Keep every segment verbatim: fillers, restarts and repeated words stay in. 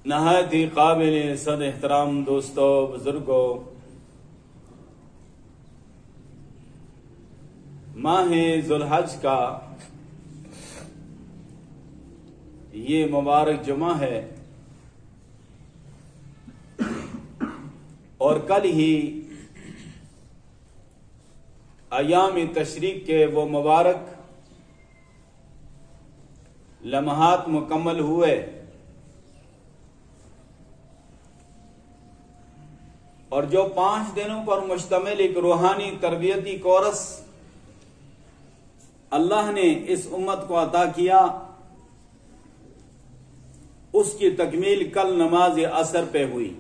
نہایت ہی قابل صد احترام دوستوں، بزرگوں، ماہ ذوالحج کا یہ مبارک جمعہ ہے اور کل ہی ایام تشریق کے وہ مبارک لمحات مکمل ہوئے اور جو پانچ دنوں پر مشتمل ایک روحانی تربیتی کورس اللہ نے اس امت کو عطا کیا، اس کی تکمیل کل نماز عصر پہ ہوئی۔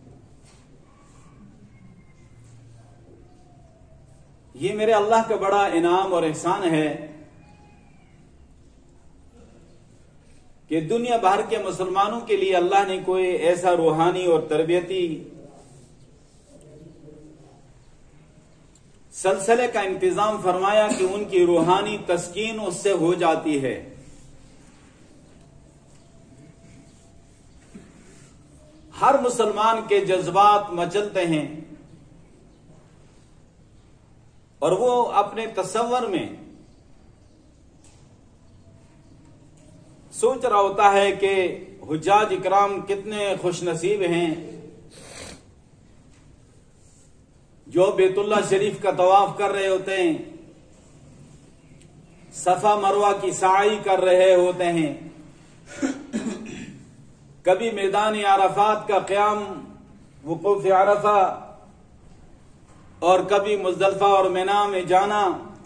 یہ میرے اللہ کا بڑا انعام اور احسان ہے کہ دنیا بھر کے مسلمانوں کے لیے اللہ نے کوئی ایسا روحانی اور تربیتی سلسلے کا انتظام فرمایا کہ ان کی روحانی تسکین اس سے ہو جاتی ہے۔ ہر مسلمان کے جذبات مچلتے ہیں اور وہ اپنے تصور میں سوچ رہا ہوتا ہے کہ حجاج اکرام کتنے خوش نصیب ہیں جو بیت اللہ شریف کا طواف کر رہے ہوتے ہیں، صفا مروہ کی سعی کر رہے ہوتے ہیں، کبھی میدان عرفات کا قیام، وقوف عرفہ، اور کبھی مزدلفہ اور مینا میں جانا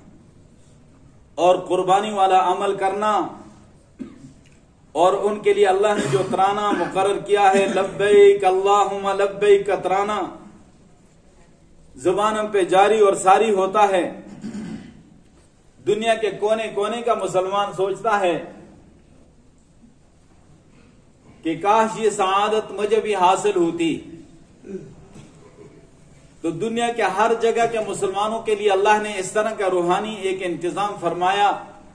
اور قربانی والا عمل کرنا، اور ان کے لیے اللہ نے جو ترانہ مقرر کیا ہے لبیک اللہم لبیک کا ترانہ زبانوں پہ جاری اور ساری ہوتا ہے۔ دنیا کے کونے کونے کا مسلمان سوچتا ہے کہ کاش یہ سعادت مجھے بھی حاصل ہوتی۔ تو دنیا کے ہر جگہ کے مسلمانوں کے لیے اللہ نے اس طرح کا روحانی ایک انتظام فرمایا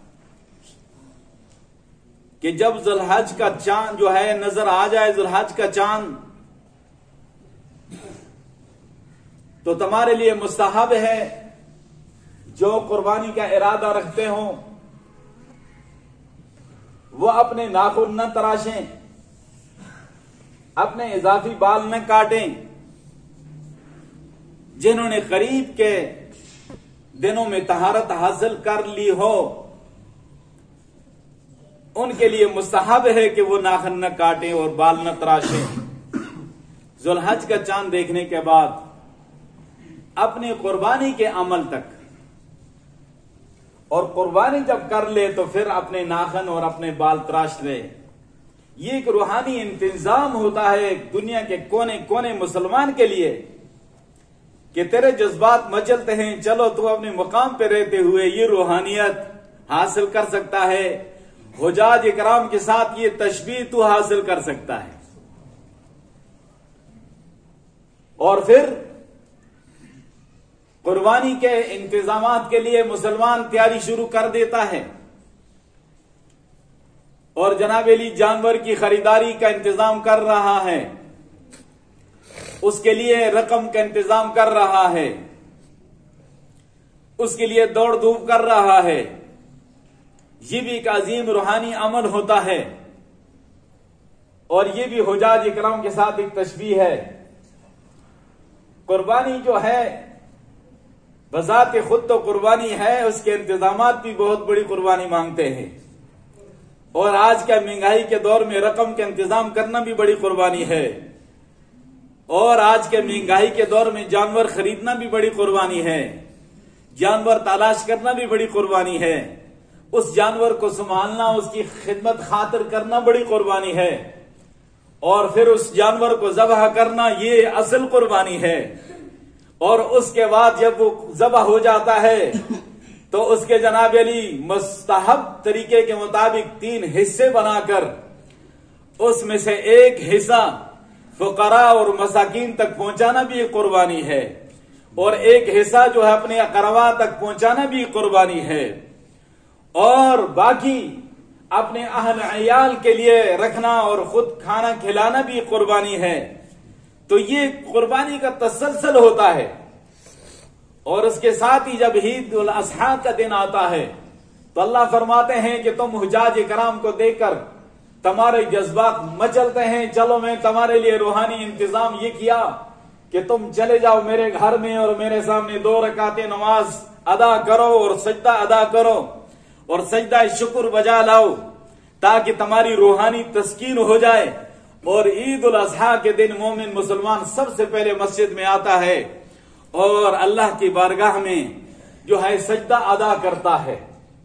کہ جب ذوالحج کا چاند جو ہے نظر آ جائے، ذوالحج کا چاند، تو تمہارے لیے مستحب ہے جو قربانی کا ارادہ رکھتے ہوں وہ اپنے ناخن نہ تراشیں، اپنے اضافی بال نہ کاٹیں۔ جنہوں نے قریب کے دنوں میں طہارت حاصل کر لی ہو ان کے لیے مستحب ہے کہ وہ ناخن نہ کاٹیں اور بال نہ تراشیں۔ ذوالحج کا چاند دیکھنے کے بعد اپنی قربانی کے عمل تک، اور قربانی جب کر لے تو پھر اپنے ناخن اور اپنے بال تراش لے۔ یہ ایک روحانی انتظام ہوتا ہے دنیا کے کونے کونے مسلمان کے لیے کہ تیرے جذبات مچلتے ہیں، چلو تو اپنے مقام پہ رہتے ہوئے یہ روحانیت حاصل کر سکتا ہے، حجاج اکرام کے ساتھ یہ تشبیہ تو حاصل کر سکتا ہے۔ اور پھر قربانی کے انتظامات کے لیے مسلمان تیاری شروع کر دیتا ہے اور جناب علی جانور کی خریداری کا انتظام کر رہا ہے، اس کے لیے رقم کا انتظام کر رہا ہے، اس کے لیے دوڑ دھوپ کر رہا ہے۔ یہ بھی ایک عظیم روحانی عمل ہوتا ہے اور یہ بھی حجاج اکرام کے ساتھ ایک تشبیہ ہے۔ قربانی جو ہے بذات خود تو قربانی ہے، اس کے انتظامات بھی بہت بڑی قربانی مانگتے ہیں، اور آج کے مہنگائی کے دور میں رقم کا انتظام کرنا بھی بڑی قربانی ہے، اور آج کے مہنگائی کے دور میں جانور خریدنا بھی بڑی قربانی ہے، جانور تلاش کرنا بھی بڑی قربانی ہے، اس جانور کو سنبھالنا، اس کی خدمت خاطر کرنا بڑی قربانی ہے، اور پھر اس جانور کو ذبح کرنا یہ اصل قربانی ہے۔ اور اس کے بعد جب وہ ذبح ہو جاتا ہے تو اس کے جناب علی مستحب طریقے کے مطابق تین حصے بنا کر اس میں سے ایک حصہ فقراء اور مساکین تک پہنچانا بھی ایک قربانی ہے، اور ایک حصہ جو ہے اپنے اقربا تک پہنچانا بھی قربانی ہے، اور باقی اپنے اہل عیال کے لیے رکھنا اور خود کھانا کھلانا بھی قربانی ہے. تو یہ قربانی کا تسلسل ہوتا ہے. اور اس کے ساتھ ہی جب عید الاضحیٰ کا دن آتا ہے تو اللہ فرماتے ہیں کہ تم حجاج کرام کو دیکھ کر تمہارے جذبات مچلتے ہیں. چلو میں تمہارے لیے روحانی انتظام یہ کیا کہ تم چلے جاؤ میرے گھر میں اور میرے سامنے دو رکعت نماز ادا کرو اور سجدہ ادا کرو اور سجدہ شکر بجا لاؤ تاکہ تمہاری روحانی تسکین ہو جائے. اور عید الاضحیٰ کے دن مومن مسلمان سب سے پہلے مسجد میں آتا ہے اور اللہ کی بارگاہ میں جو ہے سجدہ ادا کرتا ہے.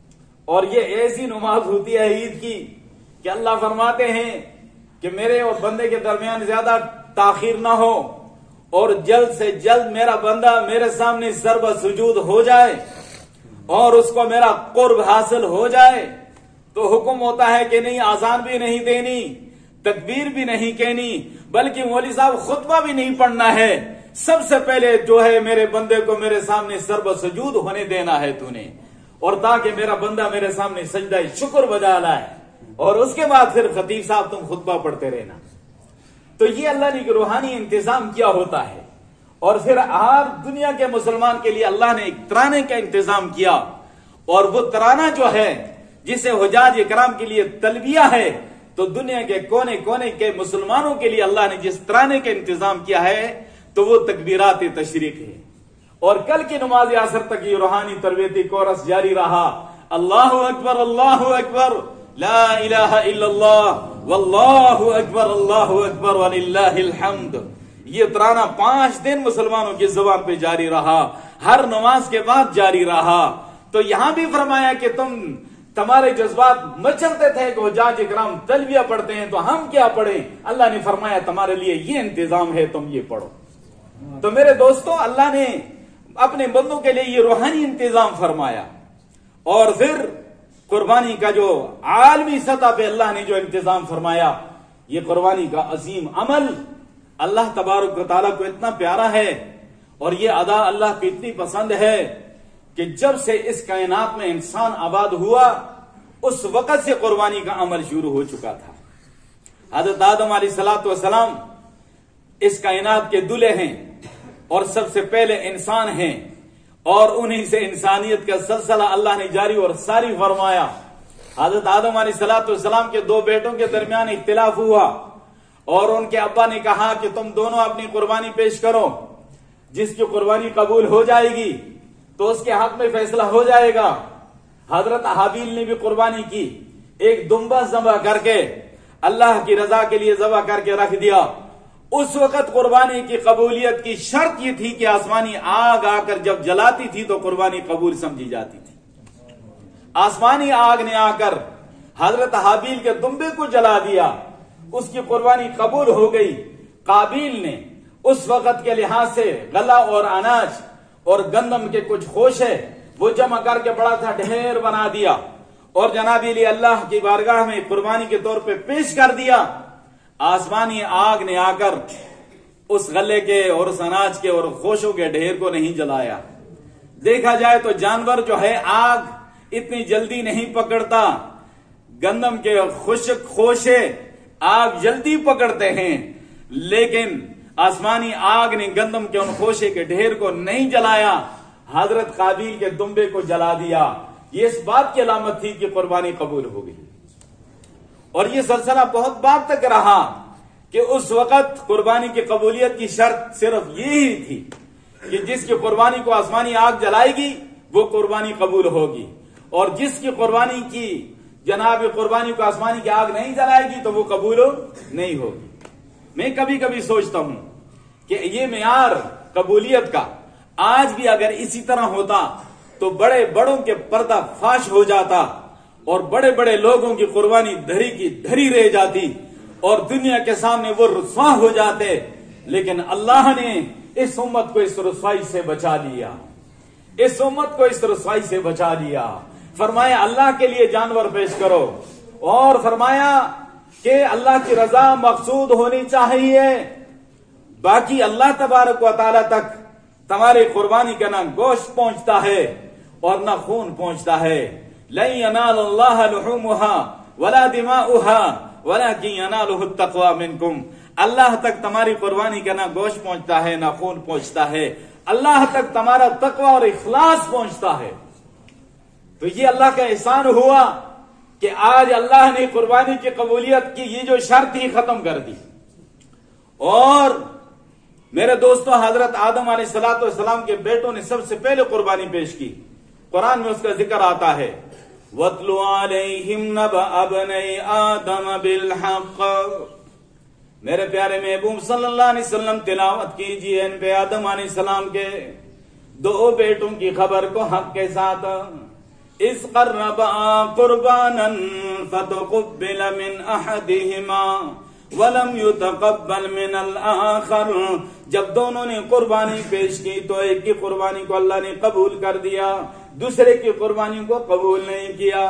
اور یہ ایسی نماز ہوتی ہے عید کی کہ اللہ فرماتے ہیں کہ میرے اور بندے کے درمیان زیادہ تاخیر نہ ہو اور جلد سے جلد میرا بندہ میرے سامنے سر بہ سجود ہو جائے اور اس کو میرا قرب حاصل ہو جائے. تو حکم ہوتا ہے کہ نہیں آذان بھی نہیں دینی، تکبیر بھی نہیں کہنی، بلکہ مولوی صاحب خطبہ بھی نہیں پڑھنا ہے. سب سے پہلے جو ہے میرے بندے کو میرے سامنے سر بہ سجود ہونے دینا ہے تو نے، اور تاکہ میرا بندہ میرے سامنے سجدہ شکر بجا لائے اور اس کے بعد پھر خطیب صاحب تم خطبہ پڑھتے رہنا. تو یہ اللہ نے روحانی انتظام کیا ہوتا ہے. اور پھر ہر دنیا کے مسلمان کے لیے اللہ نے ایک ترانے کا انتظام کیا، اور وہ ترانہ جو ہے جسے حجاج کرام کے لیے تلبیہ ہے، تو دنیا کے کونے کونے کے مسلمانوں کے لیے اللہ نے جس ترانے کا انتظام کیا ہے تو وہ تکبیرات تشریق ہے. اور کل کی نماز عصر تک یہ روحانی تربیتی کورس جاری رہا. اللہ اکبر اللہ اکبر لا الہ الا اللہ واللہ اکبر اللہ اکبر وللہ الحمد. یہ ترانہ پانچ دن مسلمانوں کی زبان پہ جاری رہا، ہر نماز کے بعد جاری رہا. تو یہاں بھی فرمایا کہ تم تمہارے جذبات مچلتے تھے کہ حجاج کرام تلبیہ پڑھتے ہیں تو ہم کیا پڑھیں. اللہ نے فرمایا تمہارے لیے یہ انتظام ہے، تم یہ پڑھو. تو میرے دوستو، اللہ نے اپنے بندوں کے لیے یہ روحانی انتظام فرمایا. اور پھر قربانی کا جو عالمی سطح پہ اللہ نے جو انتظام فرمایا، یہ قربانی کا عظیم عمل اللہ تبارک و تعالیٰ کو اتنا پیارا ہے اور یہ ادا اللہ کو اتنی پسند ہے کہ جب سے اس کائنات میں انسان آباد ہوا اس وقت سے قربانی کا عمل شروع ہو چکا تھا. حضرت آدم علیہ الصلوۃ والسلام اس کائنات کے دلہے ہیں اور سب سے پہلے انسان ہیں، اور انہی سے انسانیت کا سلسلہ اللہ نے جاری اور ساری فرمایا. حضرت آدم علیہ الصلوۃ والسلام کے دو بیٹوں کے درمیان اختلاف ہوا اور ان کے ابا نے کہا کہ تم دونوں اپنی قربانی پیش کرو، جس کی قربانی قبول ہو جائے گی تو اس کے حق میں فیصلہ ہو جائے گا. حضرت حابیل نے بھی قربانی کی، ایک دمبا ذبح کر کے اللہ کی رضا کے لیے ذبح کر کے رکھ دیا. اس وقت قربانی کی قبولیت کی شرط یہ تھی کہ آسمانی آگ آ کر جب جلاتی تھی تو قربانی قبول سمجھی جاتی تھی. آسمانی آگ نے آ کر حضرت حابیل کے دمبے کو جلا دیا، اس کی قربانی قبول ہو گئی. قابیل نے اس وقت کے لحاظ سے غلہ اور اناج اور گندم کے کچھ خوشے وہ جمع کر کے بڑا تھا ڈھیر بنا دیا اور جناب علی اللہ کی بارگاہ میں قربانی کے طور پہ پیش کر دیا. آسمانی آگ نے آ کر اس غلے کے اور اس اناج کے اور خوشوں کے ڈھیر کو نہیں جلایا. دیکھا جائے تو جانور جو ہے آگ اتنی جلدی نہیں پکڑتا، گندم کے خشک خوشے آگ جلدی پکڑتے ہیں، لیکن آسمانی آگ نے گندم کے ان خوشے کے ڈھیر کو نہیں جلایا، حضرت قابیل کے دمبے کو جلا دیا. یہ اس بات کی علامت تھی کہ قربانی قبول ہو گئی. اور یہ سلسلہ بہت بات تک رہا کہ اس وقت قربانی کی قبولیت کی شرط صرف یہی تھی کہ جس کی قربانی کو آسمانی آگ جلائے گی وہ قربانی قبول ہوگی، اور جس کی قربانی کی جناب قربانی کو آسمانی کی آگ نہیں جلائے گی تو وہ قبول نہیں ہوگی. میں کبھی کبھی سوچتا ہوں کہ یہ معیار قبولیت کا آج بھی اگر اسی طرح ہوتا تو بڑے بڑوں کے پردہ فاش ہو جاتا اور بڑے بڑے لوگوں کی قربانی دھری کی دھری رہ جاتی اور دنیا کے سامنے وہ رسوا ہو جاتے. لیکن اللہ نے اس امت کو اس رسوائی سے بچا لیا، اس امت کو اس رسوائی سے بچا لیا. فرمایا اللہ کے لیے جانور پیش کرو، اور فرمایا کہ اللہ کی رضا مقصود ہونی چاہیے. باقی اللہ تبارک و تعالی تک تمہاری قربانی کا نہ گوشت پہنچتا ہے اور نہ خون پہنچتا ہے. لن ينال الله لحومها ولا دماؤها ولكن يناله التقوى منكم. اللہ تک تمہاری قربانی کا نہ گوشت پہنچتا ہے نہ خون پہنچتا ہے، اللہ تک تمہارا تقوی اور اخلاص پہنچتا ہے. تو یہ اللہ کا احسان ہوا کہ آج اللہ نے قربانی کی قبولیت کی یہ جو شرط ہی ختم کر دی. اور میرے دوستوں، حضرت آدم علیہ الصلوۃ والسلام کے بیٹوں نے سب سے پہلے قربانی پیش کی. قرآن میں اس کا ذکر آتا ہے وَاتْلُ عَلَيْهِمْ نَبَأَ ابْنَيْ آدَمَ بِالْحَقِّ. میرے پیارے محبوب صلی اللہ علیہ وسلم تلاوت کیجئے ان پہ آدم علیہ السلام کے دو بیٹوں کی خبر کو حق کے ساتھ. اِذْ قَرَّبَا قُرْبَانًا فَتُقُبِّلَ مِنْ أَحَدِهِمَا وَلَمْ يُتَقَبَّلْ مِنَ الْآخَرِ. جب دونوں نے قربانی پیش کی تو ایک کی قربانی کو اللہ نے قبول کر دیا، دوسرے کی قربانی کو قبول نہیں کیا.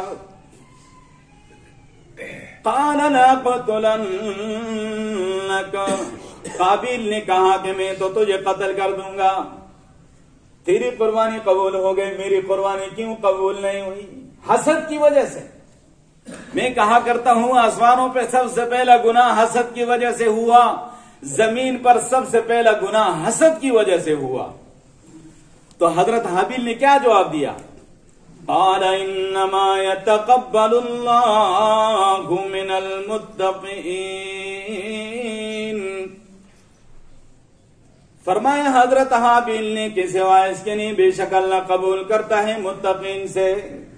قَالَ لَأَقْتُلَنَّكَ. قابیل نے کہا کہ میں تو تجھے قتل کر دوں گا. تیری قربانی قبول ہو گئی، میری قربانی کیوں قبول نہیں ہوئی؟ حسد کی وجہ سے. میں کہا کرتا ہوں آسمانوں پہ سب سے پہلا گناہ حسد کی وجہ سے ہوا، زمین پر سب سے پہلا گناہ حسد کی وجہ سے ہوا. تو حضرت حابیل نے کیا جواب دیا؟ قال انما يتقبل الله من المتقين. فرمایا حضرت حابیل نے کہ سوائے اس کے نہیں، بے شک اللہ قبول کرتا ہے متقین سے.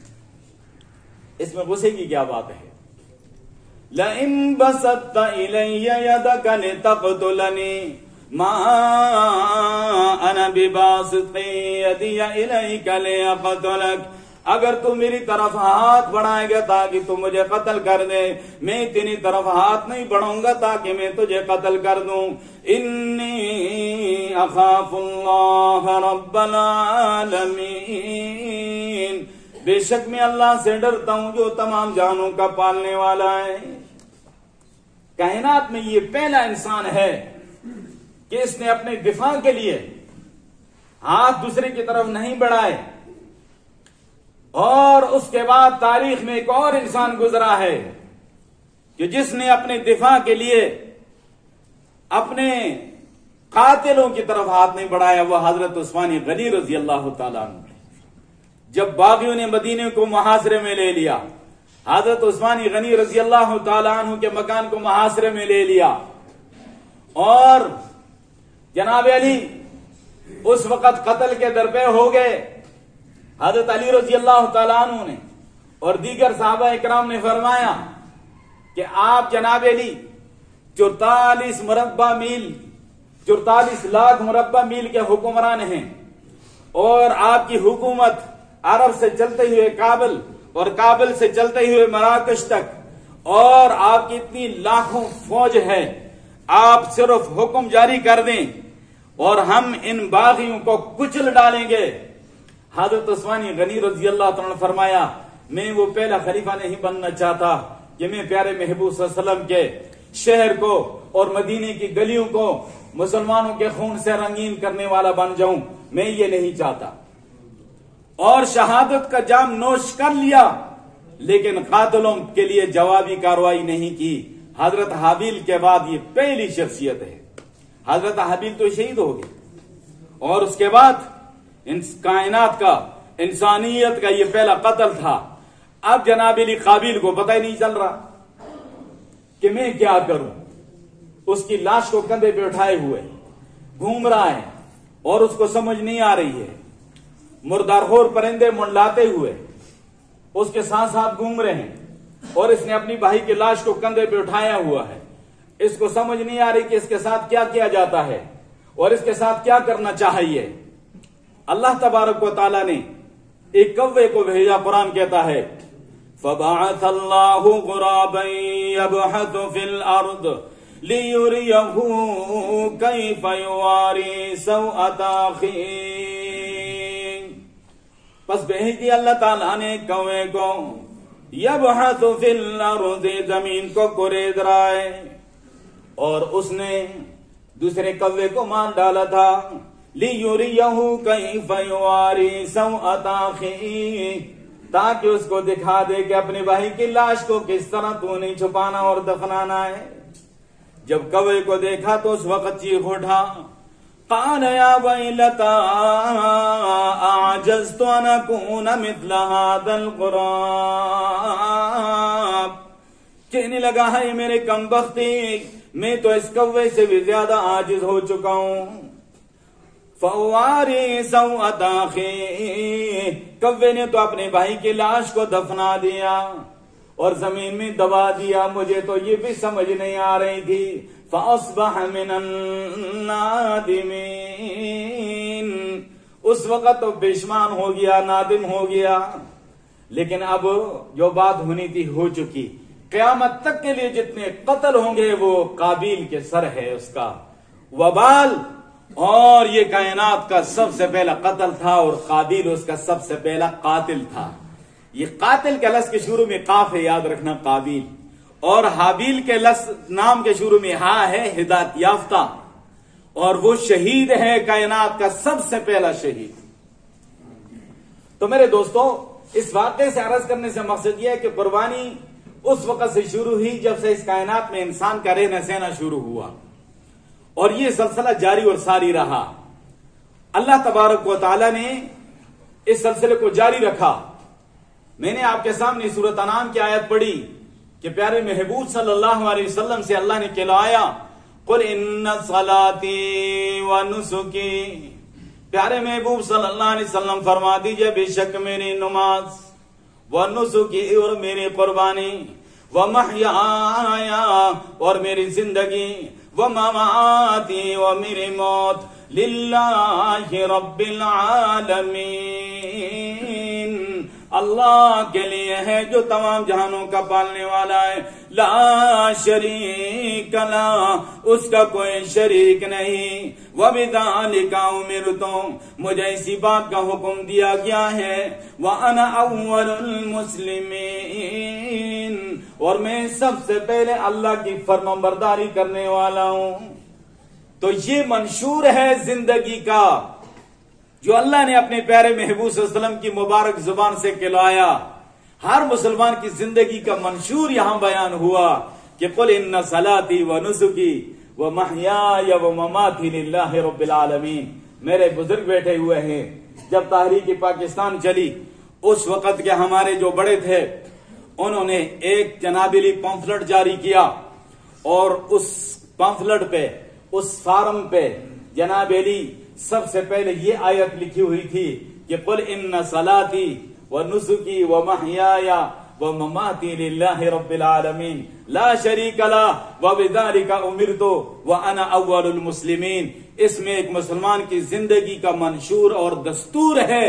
اس میں غصے کی کیا بات ہے؟ لَئِن بَسَطتَ إِلَيَّ يَدَكَ لِتَقْتُلَنِي مَا أَنَا بِبَاسِطٍ يَدِيَ إِلَيْكَ لِأَقْتُلَكَ. اگر تو میری طرف ہاتھ بڑھائے گا تاکہ تو مجھے قتل کر دے، میں تیری طرف ہاتھ نہیں بڑھاؤں گا تاکہ میں تجھے قتل کر دوں. انی اخاف اللہ رب العالمین. بے شک میں اللہ سے ڈرتا ہوں جو تمام جانوں کا پالنے والا ہے. کائنات میں یہ پہلا انسان ہے کہ اس نے اپنے دفاع کے لیے ہاتھ دوسرے کی طرف نہیں بڑھائے. اور اس کے بعد تاریخ میں ایک اور انسان گزرا ہے کہ جس نے اپنے دفاع کے لیے اپنے قاتلوں کی طرف ہاتھ نہیں بڑھایا، وہ حضرت عثمان غنی رضی اللہ تعالیٰ عنہ. جب باغیوں نے مدینے کو محاصرے میں لے لیا، حضرت عثمان غنی رضی اللہ تعالیٰ عنہ کے مکان کو محاصرے میں لے لیا، اور جناب علی اس وقت قتل کے درپے ہو گئے. حضرت علی رضی اللہ تعالیٰ عنہ نے اور دیگر صحابہ اکرام نے فرمایا کہ آپ جناب علی چورتالیس مربع میل چورتالیس لاکھ مربع میل کے حکمران ہیں، اور آپ کی حکومت عرب سے چلتے ہوئے کابل اور کابل سے چلتے ہوئے مراکش تک، اور آپ کی اتنی لاکھوں فوج ہے، آپ صرف حکم جاری کر دیں اور ہم ان باغیوں کو کچل ڈالیں گے. حضرت عثمان غنی رضی اللہ تعالیٰ نے فرمایا میں وہ پہلا خلیفہ نہیں بننا چاہتا کہ میں پیارے محبوب صلی اللہ علیہ وسلم کے شہر کو اور مدینے کی گلیوں کو مسلمانوں کے خون سے رنگین کرنے والا بن جاؤں، میں یہ نہیں چاہتا. اور شہادت کا جام نوش کر لیا، لیکن قاتلوں کے لیے جوابی کارروائی نہیں کی. حضرت حابیل کے بعد یہ پہلی شخصیت ہے. حضرت حابیل تو شہید ہو گئے، اور اس کے بعد کائنات کا انسانیت کا یہ پہلا قتل تھا. اب جناب علی قابیل کو پتہ ہی نہیں چل رہا کہ میں کیا کروں. اس کی لاش کو کندھے پہ اٹھائے ہوئے گھوم رہا ہے اور اس کو سمجھ نہیں آ رہی ہے. مردار خور پرندے منڈلاتے ہوئے اس کے ساتھ ساتھ گھوم رہے ہیں، اور اس نے اپنی بھائی کی لاش کو کندھے پہ اٹھایا ہوا ہے. اس کو سمجھ نہیں آ رہی کہ اس کے ساتھ کیا کیا جاتا ہے اور اس کے ساتھ کیا کرنا چاہیے. اللہ تبارک و تعالیٰ نے ایک کوے کو بھیجا. قرآن کہتا ہے فَبَعَثَ اللَّهُ غُرَابًا يَبْحَثُ فِي الْأَرْضِ لِيُرِيَهُ كَيْفَ يُوَارِي سَوْءَةَ أَخِيهِ. پس بھیج دیا اللہ تعالیٰ نے کوے کو یبحث فی الارض، زمین کو کورید رہا ہے، اور اس نے دوسرے کوے کو مار ڈالا تھا لیوریہ کیف یواری سوءۃ اخیہ، تاکہ اس کو دکھا دے کہ اپنے بھائی کی لاش کو کس طرح تو نہیں چھپانا اور دفنانا ہے۔ جب کوے کو دیکھا تو اس وقت چیخ اٹھا، قال یا ویلتا اعجزت ان اکون مثل هذا الغراب، کہنے لگا ہے میرے کم بختی، میں تو اس کوے سے بھی زیادہ عاجز ہو چکا ہوں۔ فواری سوءۃ اخی، کوے نے تو اپنے بھائی کی لاش کو دفنا دیا اور زمین میں دبا دیا، مجھے تو یہ بھی سمجھ نہیں آ رہی تھی۔ فاصبح من النادمین، اس وقت تو پشیمان ہو گیا، نادم ہو گیا۔ لیکن اب جو بات ہونی تھی ہو چکی، قیامت تک کے لیے جتنے قتل ہوں گے وہ قابیل کے سر ہے اس کا وبال، اور یہ کائنات کا سب سے پہلا قتل تھا اور قابیل اس کا سب سے پہلا قاتل تھا۔ یہ قاتل کے لفظ کے شروع میں قاف ہے، یاد رکھنا، قابیل، اور حابیل کے لفظ نام کے شروع میں ہا ہے، ہدایت یافتہ، اور وہ شہید ہے کائنات کا سب سے پہلا شہید۔ تو میرے دوستو، اس واقعے سے عرض کرنے سے مقصد یہ ہے کہ قربانی اس وقت سے شروع ہوئی جب سے اس کائنات میں انسان کا رہنا سہنا شروع ہوا، اور یہ سلسلہ جاری اور ساری رہا۔ اللہ تبارک و تعالی نے اس سلسلے کو جاری رکھا۔ میں نے آپ کے سامنے سورۃ انعام کی آیت پڑھی کہ پیارے محبوب صلی اللہ علیہ وسلم سے اللہ نے کہلایا، قل ان صلاتی و نسکی، پیارے محبوب صلی اللہ علیہ وسلم فرما دیجئے بے شک میری نماز، و نسکی اور میری قربانی، و محیائی اور میری زندگی، و مماتی و میری موت، للہ رب العالمین، اللہ کے لیے ہے جو تمام جہانوں کا پالنے والا ہے، لا شریک لا، اس کا کوئی شریک نہیں، وبذالک امرت، مجھے اسی بات کا حکم دیا گیا ہے، وانا اول المسلمین، اور میں سب سے پہلے اللہ کی فرمانبرداری کرنے والا ہوں۔ تو یہ منشور ہے زندگی کا جو اللہ نے اپنے پیارے محبوب صلی اللہ علیہ وسلم کی مبارک زبان سے کہلایا۔ ہر مسلمان کی زندگی کا منشور یہاں بیان ہوا کہ قل ان صلاتی و نسکی و محیای و مماتی للہ رب العالمین۔ میرے بزرگ بیٹھے ہوئے ہیں، جب تحریک پاکستان چلی اس وقت کے ہمارے جو بڑے تھے انہوں نے ایک جنابیلی پمفلٹ جاری کیا، اور اس پمفلٹ پہ، اس فارم پہ جناب علی سب سے پہلے یہ آیت لکھی ہوئی تھی کہ قل ان صلاتی و نسکی و محیای و مماتی للہ رب العالمین لا شریک لا وبذالک امرت وانا اول المسلمین۔ اس میں ایک مسلمان کی زندگی کا منشور اور دستور ہے،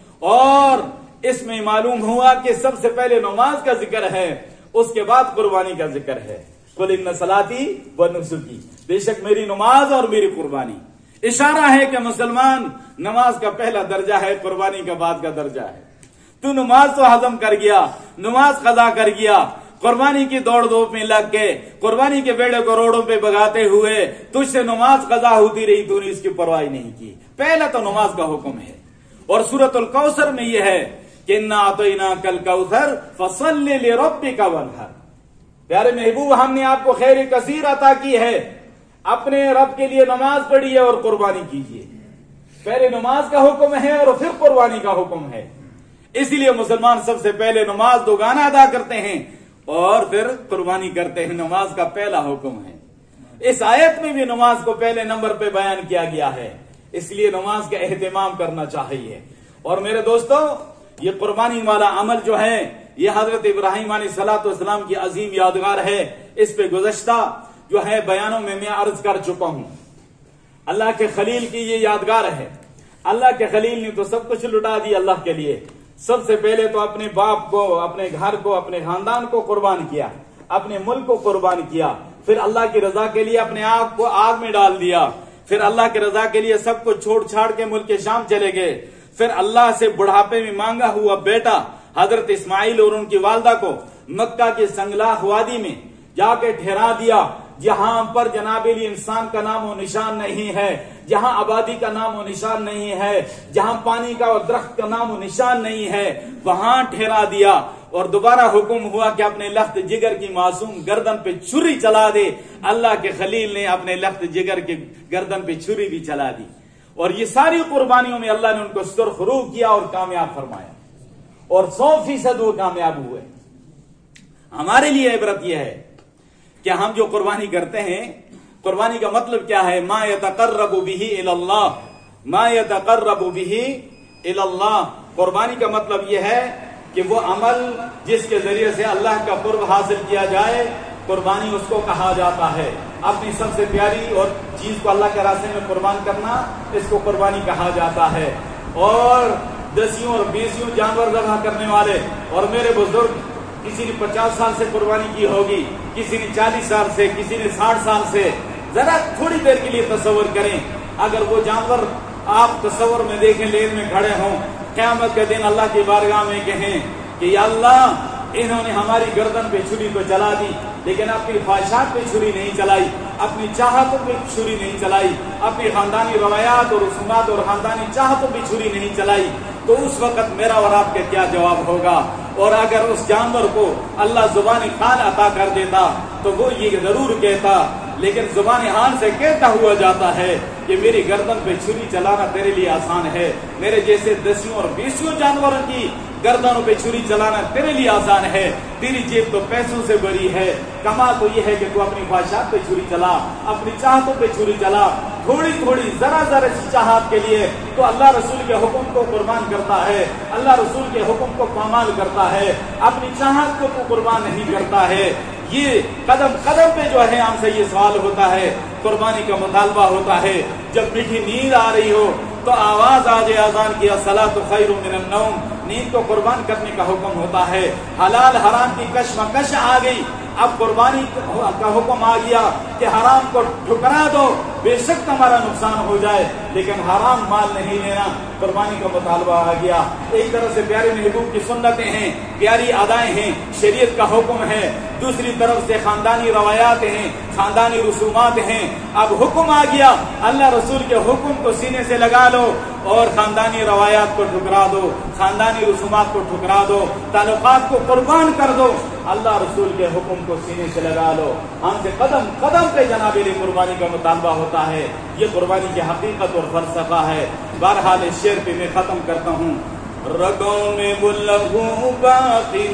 اور اس میں معلوم ہوا کہ سب سے پہلے نماز کا ذکر ہے، اس کے بعد قربانی کا ذکر ہے۔ قل ان صلاتی و نسکی، بے شک میری نماز اور میری قربانی، اشارہ ہے کہ مسلمان نماز کا پہلا درجہ ہے، قربانی کا بعد کا درجہ ہے۔ تو نماز تو ہضم کر گیا، نماز قضا کر گیا، قربانی کی دوڑ دھوپ میں لگ کے قربانی کے بیڑے کو روڈوں پہ بگاتے ہوئے تجھ سے نماز قضا ہوتی رہی، تو نے اس کی پرواہ نہیں کی۔ پہلا تو نماز کا حکم ہے، اور سورۃ الکوثر میں یہ ہے کہ انا اعطیناک الکوثر فصل لربک وانحر، پیارے محبوب ہم نے آپ کو خیر کثیر عطا کی ہے، اپنے رب کے لیے نماز پڑھیے اور قربانی کیجیے۔ پہلے نماز کا حکم ہے اور پھر قربانی کا حکم ہے، اسی لیے مسلمان سب سے پہلے نماز دوگانا ادا کرتے ہیں اور پھر قربانی کرتے ہیں۔ نماز کا پہلا حکم ہے، اس آیت میں بھی نماز کو پہلے نمبر پہ بیان کیا گیا ہے، اس لیے نماز کا اہتمام کرنا چاہیے۔ اور میرے دوستو، یہ قربانی والا عمل جو ہے یہ حضرت ابراہیم علیہ الصلوۃ والسلام کی عظیم یادگار ہے، اس پہ گزشتہ جو ہے بیانوں میں میں عرض کر چکا ہوں۔ اللہ کے خلیل کی یہ یادگار ہے، اللہ کے خلیل نے تو سب کچھ لٹا دیا اللہ کے لیے۔ سب سے پہلے تو اپنے باپ کو، اپنے گھر کو، اپنے خاندان کو قربان کیا، اپنے ملک کو قربان کیا، پھر اللہ کی رضا کے لیے اپنے آپ کو آگ میں ڈال دیا، پھر اللہ کی رضا کے لیے سب کو چھوڑ چھاڑ کے ملک شام چلے گئے، پھر اللہ سے بڑھاپے میں مانگا ہوا بیٹا حضرت اسماعیل اور ان کی والدہ کو مکہ کے سنگلاخ وادی میں جا کے ٹھہرا دیا، جہاں پر جناب علی انسان کا نام و نشان نہیں ہے، جہاں آبادی کا نام و نشان نہیں ہے، جہاں پانی کا اور درخت کا نام و نشان نہیں ہے، وہاں ٹھہرا دیا اور دوبارہ حکم ہوا کہ اپنے لخت جگر کی معصوم گردن پہ چھری چلا دے۔ اللہ کے خلیل نے اپنے لخت جگر کی گردن پہ چھری بھی چلا دی، اور یہ ساری قربانیوں میں اللہ نے ان کو سرخ رو کیا اور کامیاب فرمایا، اور سو فیصد وہ کامیاب ہوئے۔ ہمارے لیے عبرت یہ ہے کہ ہم جو قربانی کرتے ہیں، قربانی کا مطلب کیا ہے؟ ما یتقرب بہ الی اللہ، ما یتقرب بہ الی اللہ۔ قربانی کا مطلب یہ ہے کہ وہ عمل جس کے ذریعے سے اللہ کا قرب حاصل کیا جائے، قربانی اس کو کہا جاتا ہے۔ اپنی سب سے پیاری اور چیز کو اللہ کے راستے میں قربان کرنا، اس کو قربانی کہا جاتا ہے۔ اور دسیوں اور بیسیوں جانور ذبح کرنے والے، اور میرے بزرگ، کسی نے پچاس سال سے قربانی کی ہوگی، کسی نے چالیس سال سے، کسی نے ساٹھ سال سے۔ ذرا تھوڑی دیر کے لیے تصور کریں، اگر وہ جانور آپ تصور میں دیکھیں، لین میں کھڑے ہوں، قیامت کے دن اللہ کی بارگاہ میں کہیں کہ یا اللہ، انہوں نے ہماری گردن پہ چھری تو چلا دی، لیکن اپنی خواہشات پہ چھری نہیں چلائی، اپنی چاہتوں پہ چھری نہیں چلائی، اپنی خاندانی روایات اور رسومات اور خاندانی چاہتوں پہ چھری نہیں چلائی، تو اس وقت میرا اور آپ کا کیا جواب ہوگا؟ اور اگر اس جانور کو اللہ زبان خان عطا کر دیتا تو وہ یہ ضرور کہتا، لیکن زبان خان سے کہتا ہوا جاتا ہے کہ میری گردن پہ چھری چلانا تیرے لیے آسان ہے، میرے جیسے دسیوں اور بیسیوں جانوروں کی گردنوں پہ چھری چلانا تیرے لیے آسان ہے، تیری جیب تو پیسوں سے بری ہے، کما تو یہ ہے کہ تو اپنی خواہشات پہ چھری چلا، اپنی چاہتوں پہ چھری چلا، تھوڑی تھوڑی ذرا ذرا چاہت کے لیے تو اللہ رسول کے حکم کو قربان کرتا ہے، اللہ رسول کے حکم کو پامال کرتا ہے، اپنی چاہت کو تو قربان نہیں کرتا ہے۔ یہ قدم قدم پہ جو ہے ہم سے یہ سوال ہوتا ہے، قربانی کا مطالبہ ہوتا ہے۔ جب میٹھی نیند آ رہی ہو تو آواز آ جائے اذان کی، الصلاۃ خیر من النوم، نیند کو قربان کرنے کا حکم ہوتا ہے۔ حلال حرام کی کشمکش آ گئی، اب قربانی کا حکم آ گیا کہ حرام کو ٹھکرا دو، بے شک تمہارا نقصان ہو جائے، لیکن حرام مال نہیں لینا، قربانی کا مطالبہ آ گیا۔ ایک طرف سے پیارے محبوب کی سنتیں ہیں، پیاری ادائیں ہیں، شریعت کا حکم ہے، دوسری طرف سے خاندانی روایات ہیں، خاندانی رسومات ہیں۔ اب حکم آ گیا، اللہ رسول کے حکم کو سینے سے لگا لو اور خاندانی روایات کو ٹھکرا دو، خاندانی رسومات کو ٹھکرا دو، تعلقات کو قربان کر دو، اللہ رسول کے حکم کو سینے سے لگا لو۔ ہم سے قدم قدم پہ جناب علی قربانی کا مطالبہ ہوتا ہے۔ یہ قربانی کی حقیقت اور فلسفہ ہے۔ بہرحال اس شعر پہ میں ختم کرتا ہوں۔ رگوں میں وہ لہو باقی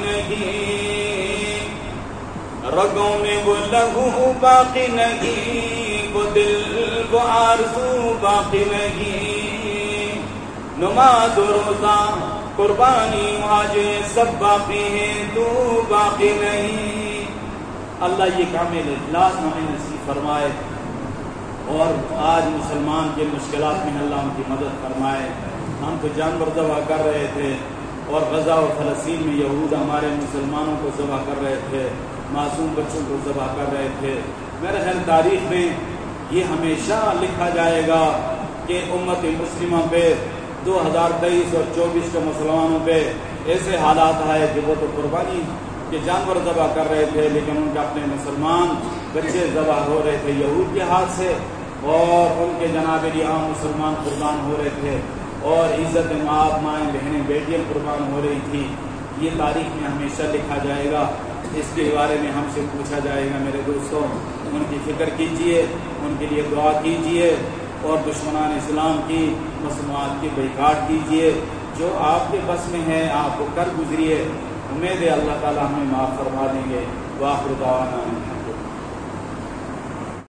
نہیں، رگوں میں وہ لہو باقی نہیں، وہ دل وہ آرزو باقی نہیں، نماز و روزہ قربانی آجے سب باقی ہیں، تو باقی نہیں۔ اللہ یہ کامل اخلاص ہمیں نصیب فرمائے، اور آج مسلمان کے مشکلات میں اللہ ان کی مدد فرمائے۔ ہم تو جانور ذبح کر رہے تھے، اور غزہ و فلسطین میں یہود ہمارے مسلمانوں کو ذبح کر رہے تھے، معصوم بچوں کو ذبح کر رہے تھے۔ میرے خیال تاریخ میں یہ ہمیشہ لکھا جائے گا کہ امت مسلمہ پہ دو ہزار تیئیس اور چوبیس کے مسلمانوں پہ ایسے حالات آئے کہ وہ تو قربانی کے جانور ذبح کر رہے تھے، لیکن ان کے اپنے مسلمان بچے ذبح ہو رہے تھے یہود کے ہاتھ سے، اور ان کے جناب علی عام مسلمان قربان ہو رہے تھے، اور عزت ماں مائیں بہنیں بیٹیاں قربان ہو رہی تھی۔ یہ تاریخ میں ہمیشہ لکھا جائے گا، اس کے بارے میں ہم سے پوچھا جائے گا۔ میرے دوستوں، ان کی فکر کیجئے، ان کے لیے دعا کیجئے، اور دشمنان اسلام کی مصنوعات کی بائیکاٹ کیجئے۔ جو آپ کے بس میں ہے آپ کو کر گزریے، امید ہے اللہ تعالیٰ ہمیں معاف فرما دیں گے۔ وآخر دعوانا